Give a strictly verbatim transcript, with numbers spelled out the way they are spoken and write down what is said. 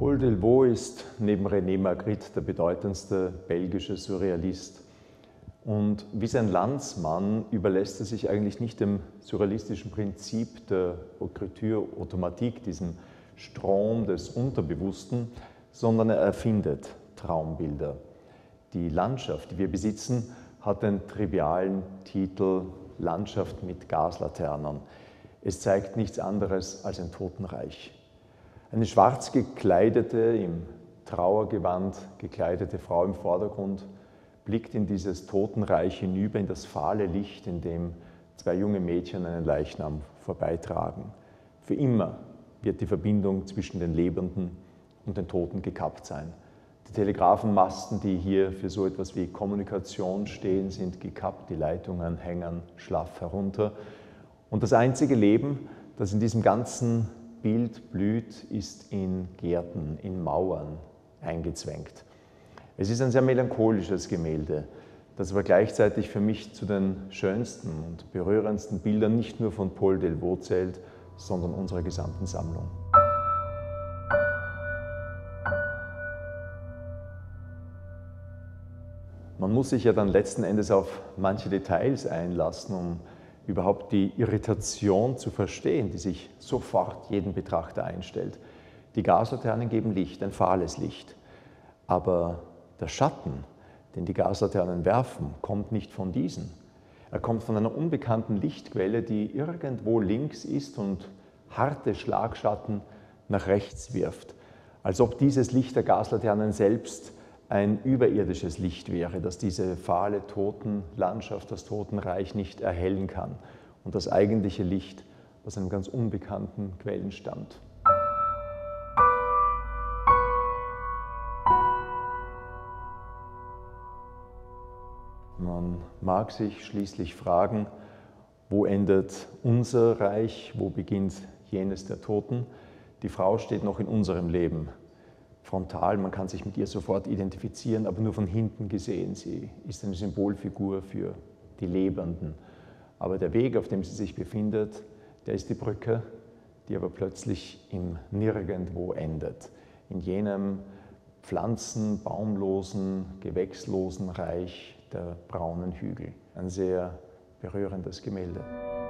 Paul Delvaux ist neben René Magritte der bedeutendste belgische Surrealist. Und wie sein Landsmann überlässt er sich eigentlich nicht dem surrealistischen Prinzip der Écriture automatique, diesem Strom des Unterbewussten, sondern er erfindet Traumbilder. Die Landschaft, die wir besitzen, hat den trivialen Titel Landschaft mit Gaslaternen. Es zeigt nichts anderes als ein Totenreich. Eine schwarz gekleidete, im Trauergewand gekleidete Frau im Vordergrund blickt in dieses Totenreich hinüber, in das fahle Licht, in dem zwei junge Mädchen einen Leichnam vorbeitragen. Für immer wird die Verbindung zwischen den Lebenden und den Toten gekappt sein. Die Telegrafenmasten, die hier für so etwas wie Kommunikation stehen, sind gekappt, die Leitungen hängen schlaff herunter. Und das einzige Leben, das in diesem ganzen Bild blüht, ist in Gärten, in Mauern eingezwängt. Es ist ein sehr melancholisches Gemälde, das aber gleichzeitig für mich zu den schönsten und berührendsten Bildern nicht nur von Paul Delvaux zählt, sondern unserer gesamten Sammlung. Man muss sich ja dann letzten Endes auf manche Details einlassen, um überhaupt die Irritation zu verstehen, die sich sofort jedem Betrachter einstellt. Die Gaslaternen geben Licht, ein fahles Licht, aber der Schatten, den die Gaslaternen werfen, kommt nicht von diesen. Er kommt von einer unbekannten Lichtquelle, die irgendwo links ist und harte Schlagschatten nach rechts wirft, als ob dieses Licht der Gaslaternen selbst ein überirdisches Licht wäre, das diese fahle Totenlandschaft, das Totenreich nicht erhellen kann und das eigentliche Licht aus einem ganz unbekannten Quellen stammt. Man mag sich schließlich fragen, wo endet unser Reich, wo beginnt jenes der Toten? Die Frau steht noch in unserem Leben frontal, man kann sich mit ihr sofort identifizieren, aber nur von hinten gesehen. Sie ist eine Symbolfigur für die Lebenden. Aber der Weg, auf dem sie sich befindet, der ist die Brücke, die aber plötzlich im Nirgendwo endet. In jenem pflanzen-, baumlosen, gewächslosen Reich der braunen Hügel. Ein sehr berührendes Gemälde.